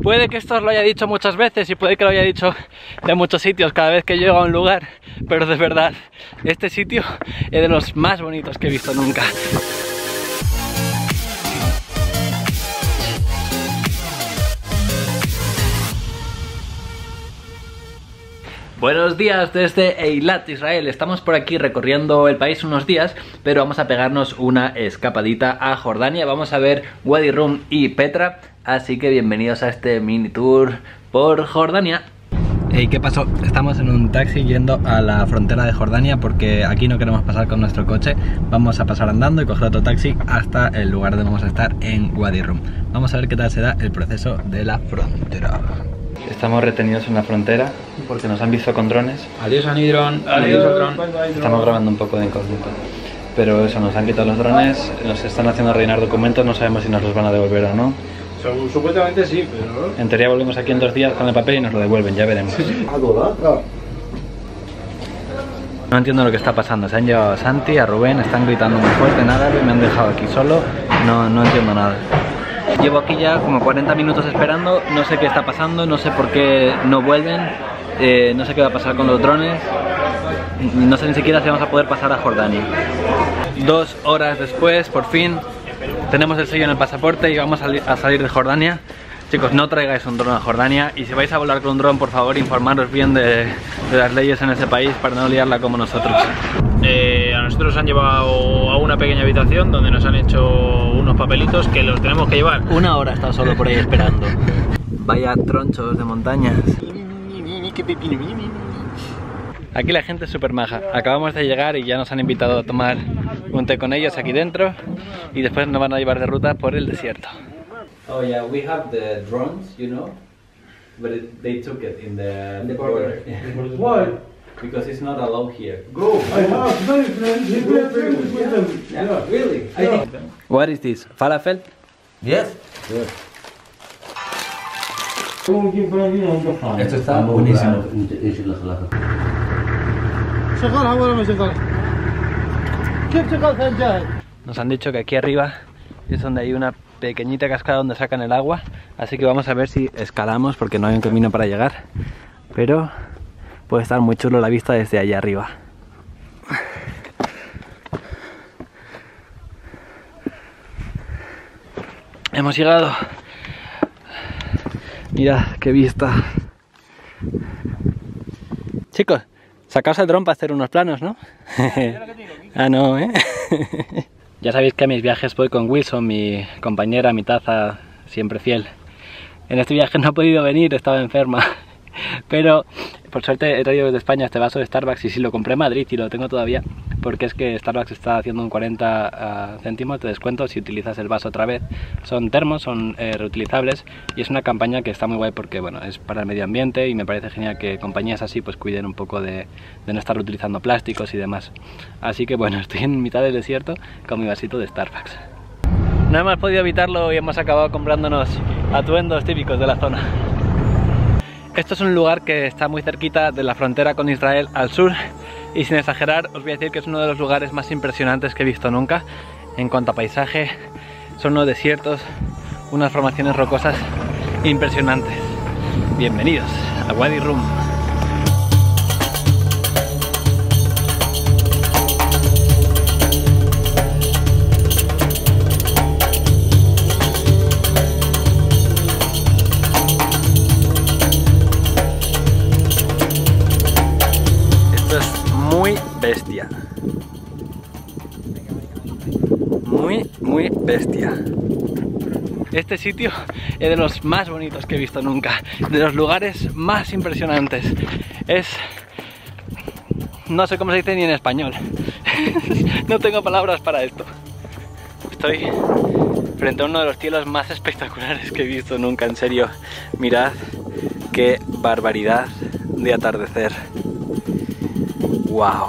Puede que esto os lo haya dicho muchas veces y puede que lo haya dicho de muchos sitios cada vez que llego a un lugar, pero de verdad, este sitio es de los más bonitos que he visto nunca. Buenos días desde Eilat, Israel. Estamos por aquí recorriendo el país unos días, pero vamos a pegarnos una escapadita a Jordania. Vamos a ver Wadi Rum y Petra, así que bienvenidos a este mini tour por Jordania. Hey, ¿qué pasó? Estamos en un taxi yendo a la frontera de Jordania porque aquí no queremos pasar con nuestro coche. Vamos a pasar andando y coger otro taxi hasta el lugar donde vamos a estar en Wadi Rum. Vamos a ver qué tal será el proceso de la frontera. Estamos retenidos en la frontera porque nos han visto con drones. Adiós Anidron, adiós al dron. Estamos grabando un poco de incógnito. Pero eso, nos han quitado los drones, nos están haciendo rellenar documentos, no sabemos si nos los van a devolver o no. Supuestamente sí, pero... En teoría volvemos aquí en 2 días con el papel y nos lo devuelven, ya veremos. No entiendo lo que está pasando, se han llevado a Santi, a Rubén, están gritando muy fuerte en árabe, me han dejado aquí solo, no entiendo nada. Llevo aquí ya como 40 minutos esperando, no sé qué está pasando, no sé por qué no vuelven, no sé qué va a pasar con los drones, no sé ni siquiera si vamos a poder pasar a Jordania. 2 horas después, por fin, tenemos el sello en el pasaporte y vamos a salir de Jordania. Chicos, no traigáis un dron a Jordania y si vais a volar con un dron, por favor, informaros bien de las leyes en ese país para no liarla como nosotros. A nosotros nos han llevado a una pequeña habitación donde nos han hecho unos papelitos que los tenemos que llevar. 1 hora he estado solo por ahí esperando. Vaya tronchos de montañas. Aquí la gente es súper maja. Acabamos de llegar y ya nos han invitado a tomar un té con ellos aquí dentro y después nos van a llevar de ruta por el desierto. Oh yeah, we have the drones, you know, but they took it in the border. Why? Because it's not allowed here. Go! I have very friends. You can friends with them. Yeah, really? I think. What is this? Falafel? Yes. Yes. Esto está buenísimo. Nos han dicho que aquí arriba es donde hay una pequeñita cascada donde sacan el agua, así que vamos a ver si escalamos porque no hay un camino para llegar, pero puede estar muy chulo la vista desde allá arriba. Hemos llegado. Mirad qué vista. Chicos, sacaos el dron para hacer unos planos, ¿no? Ah, no, ¿eh? Ya sabéis que a mis viajes voy con Wilson, mi compañera, mi taza, siempre fiel. En este viaje no he podido venir, estaba enferma. Pero por suerte he traído desde España este vaso de Starbucks y sí, lo compré en Madrid y lo tengo todavía. Porque es que Starbucks está haciendo un 40 céntimos de descuento si utilizas el vaso otra vez. Son termos, son reutilizables y es una campaña que está muy guay porque bueno, es para el medio ambiente y me parece genial que compañías así pues cuiden un poco de no estar utilizando plásticos y demás. Así que bueno, estoy en mitad del desierto con mi vasito de Starbucks. No hemos podido evitarlo y hemos acabado comprándonos atuendos típicos de la zona. Esto es un lugar que está muy cerquita de la frontera con Israel al sur y sin exagerar os voy a decir que es uno de los lugares más impresionantes que he visto nunca. En cuanto a paisaje, son unos desiertos, unas formaciones rocosas impresionantes. Bienvenidos a Wadi Rum. Muy bestia. Muy bestia. Este sitio es de los más bonitos que he visto nunca, de los lugares más impresionantes. No sé cómo se dice ni en español. No tengo palabras para esto. Estoy frente a uno de los cielos más espectaculares que he visto nunca, en serio. Mirad qué barbaridad de atardecer. Wow.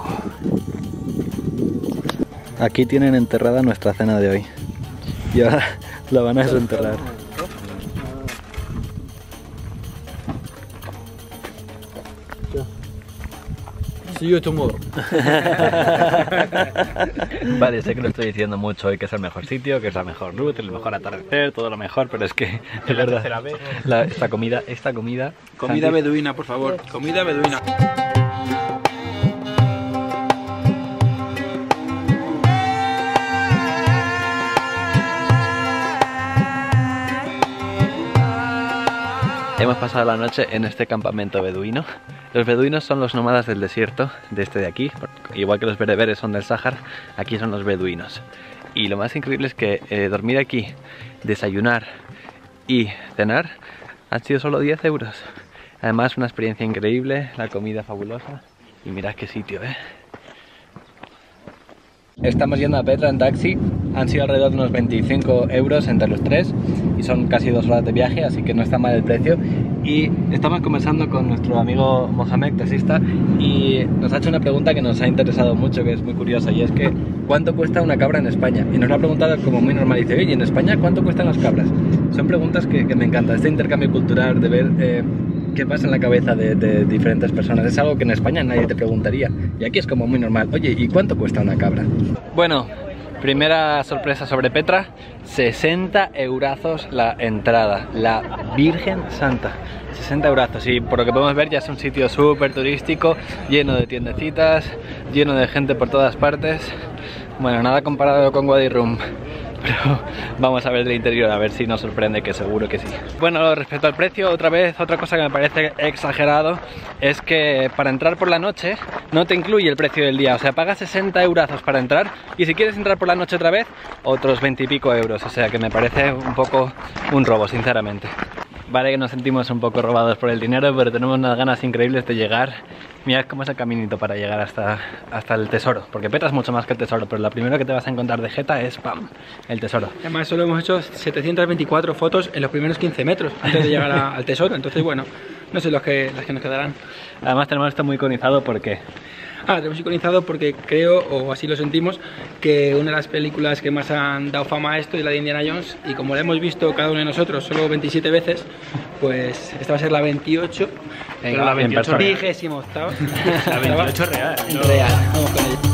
Aquí tienen enterrada nuestra cena de hoy. Y ahora la van a desenterrar. See you tomorrow. Vale, sé que lo estoy diciendo mucho hoy, que es el mejor sitio, que es la mejor luz, el mejor atardecer, todo lo mejor, pero es que de verdad esta comida Comida beduina, por favor. Comida beduina. Hemos pasado la noche en este campamento beduino. Los beduinos son los nómadas del desierto, de este de aquí, igual que los bereberes son del Sáhara, aquí son los beduinos. Y lo más increíble es que dormir aquí, desayunar y cenar han sido solo 10 euros. Además una experiencia increíble, la comida fabulosa y mirad qué sitio, ¿eh? Estamos yendo a Petra en taxi, han sido alrededor de unos 25 euros entre los tres y son casi 2 horas de viaje, así que no está mal el precio. Y estamos conversando con nuestro amigo Mohamed, taxista, y nos ha hecho una pregunta que nos ha interesado mucho, que es muy curiosa, y es que ¿cuánto cuesta una cabra en España? Y nos lo ha preguntado como muy normal, y dice, oye, ¿en España cuánto cuestan las cabras? Son preguntas que me encantan, este intercambio cultural de ver qué pasa en la cabeza de diferentes personas. Es algo que en España nadie te preguntaría y aquí es como muy normal. Oye, ¿y cuánto cuesta una cabra? Bueno, primera sorpresa sobre Petra, 60 eurazos la entrada, la Virgen Santa, 60 eurazos, y por lo que podemos ver ya es un sitio súper turístico, lleno de tiendecitas, lleno de gente por todas partes. Bueno, nada comparado con Wadi Rum, pero vamos a ver el interior, a ver si nos sorprende, que seguro que sí. Bueno, respecto al precio, otra cosa que me parece exagerado es que para entrar por la noche no te incluye el precio del día, o sea, pagas 60 eurazos para entrar y si quieres entrar por la noche otra vez, otros 20 y pico euros, o sea que me parece un poco un robo, sinceramente. Vale que nos sentimos un poco robados por el dinero, pero tenemos unas ganas increíbles de llegar. Mirad cómo es el caminito para llegar hasta el tesoro, porque Petra es mucho más que el tesoro, pero lo primero que te vas a encontrar de jeta es ¡pam!, el tesoro. Además solo hemos hecho 724 fotos en los primeros 15 metros antes de llegar al tesoro, entonces bueno, no sé las que nos quedarán. Además tenemos esto muy iconizado porque... tenemos iconizado porque creo, o así lo sentimos, que una de las películas que más han dado fama a esto es la de Indiana Jones, y como la hemos visto cada uno de nosotros solo 27 veces, pues esta va a ser la 28, pero la 28 28 octava. La 28 real. Real, vamos con ella.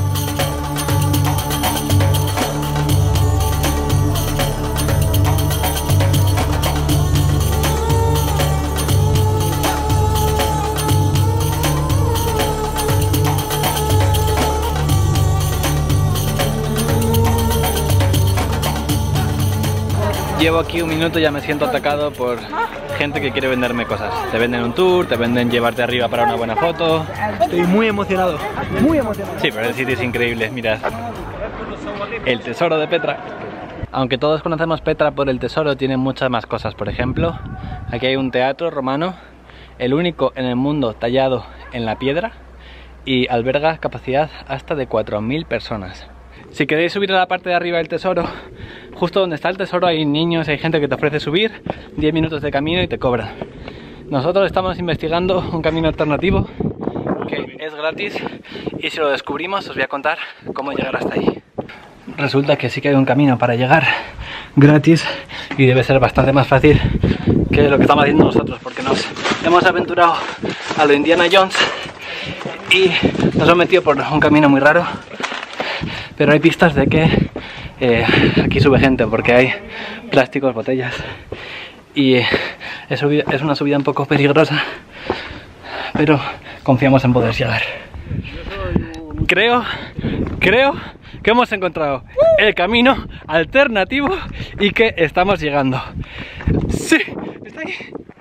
Llevo aquí un minuto y ya me siento atacado por gente que quiere venderme cosas. Te venden un tour, te venden llevarte arriba para una buena foto. Estoy muy emocionado, muy emocionado. Sí, pero el sitio es increíble, mirad. El tesoro de Petra. Aunque todos conocemos Petra por el tesoro, tiene muchas más cosas. Por ejemplo, aquí hay un teatro romano, el único en el mundo tallado en la piedra, y alberga capacidad hasta de 4000 personas. Si queréis subir a la parte de arriba del tesoro, justo donde está el tesoro hay niños, hay gente que te ofrece subir, 10 minutos de camino y te cobran. Nosotros estamos investigando un camino alternativo que es gratis y si lo descubrimos os voy a contar cómo llegar hasta ahí. Resulta que sí que hay un camino para llegar gratis y debe ser bastante más fácil que lo que estamos haciendo nosotros, porque nos hemos aventurado a lo Indiana Jones y nos hemos metido por un camino muy raro. Pero hay pistas de que aquí sube gente porque hay plásticos, botellas y es una subida un poco peligrosa, pero confiamos en poder llegar. Creo que hemos encontrado el camino alternativo y que estamos llegando. ¡Sí! ¡Está ahí!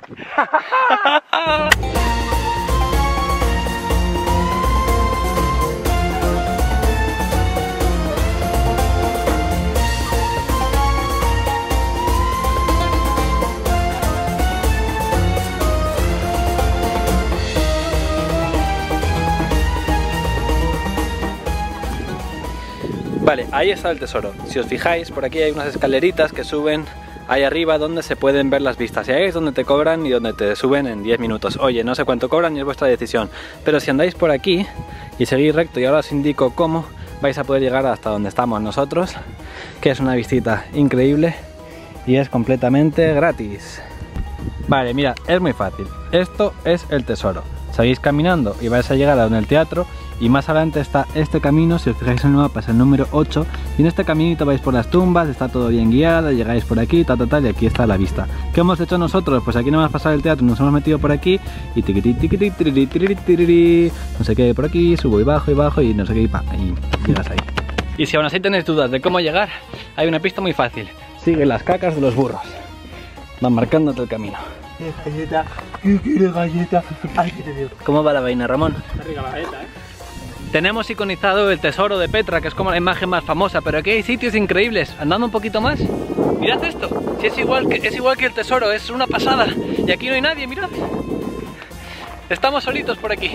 Vale, ahí está el tesoro. Si os fijáis, por aquí hay unas escaleritas que suben ahí arriba donde se pueden ver las vistas. Y ahí es donde te cobran y donde te suben en 10 minutos. Oye, no sé cuánto cobran y es vuestra decisión. Pero si andáis por aquí y seguís recto y ahora os indico cómo, vais a poder llegar hasta donde estamos nosotros, que es una visita increíble y es completamente gratis. Vale, mira, es muy fácil. Esto es el tesoro. Seguís caminando y vais a llegar a donde el teatro y más adelante está este camino, si os fijáis en el mapa es el número 8, y en este caminito vais por las tumbas, está todo bien guiado, llegáis por aquí, y aquí está la vista. ¿Qué hemos hecho nosotros? Pues aquí no hemos pasado el teatro, nos hemos metido por aquí y tiquiti, tiquiti, tiriri, tiriri, tiriri, no sé qué por aquí, subo y bajo y no sé qué, y llegas ahí. Y si aún así tenéis dudas de cómo llegar, hay una pista muy fácil. Sigue las cacas de los burros. Van marcándote el camino. Galleta, yo quiero galleta. Ay, que te digo. ¿Cómo va la vaina, Ramón? Está rica la galleta, Tenemos iconizado el tesoro de Petra, que es como la imagen más famosa, pero aquí hay sitios increíbles. Andando un poquito más, mirad esto. Si es igual que el tesoro, es una pasada. Y aquí no hay nadie, mirad. Estamos solitos por aquí.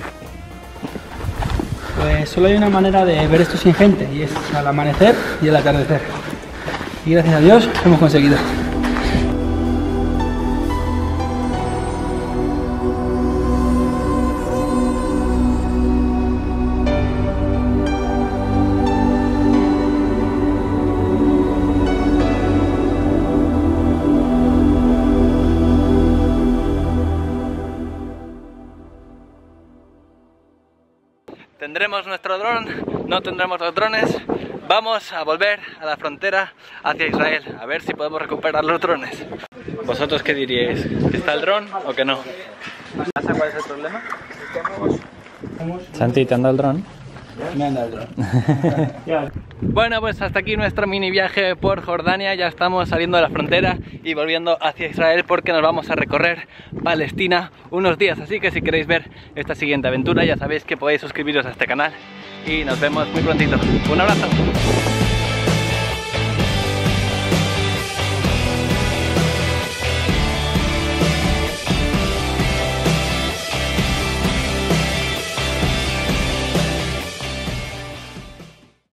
Pues solo hay una manera de ver esto sin gente, y es al amanecer y al atardecer. Y gracias a Dios lo hemos conseguido. Tendremos nuestro dron, no tendremos los drones. Vamos a volver a la frontera hacia Israel, a ver si podemos recuperar los drones. ¿Vosotros qué diríais? ¿Que está el dron o que no? ¿Cuál es el problema? Santi, ¿te han dado el dron? Me han dado el dron. Bueno, pues hasta aquí nuestro mini viaje por Jordania. Ya estamos saliendo de la frontera y volviendo hacia Israel porque nos vamos a recorrer Palestina unos días. Así que si queréis ver esta siguiente aventura ya sabéis que podéis suscribiros a este canal y nos vemos muy prontito. Un abrazo.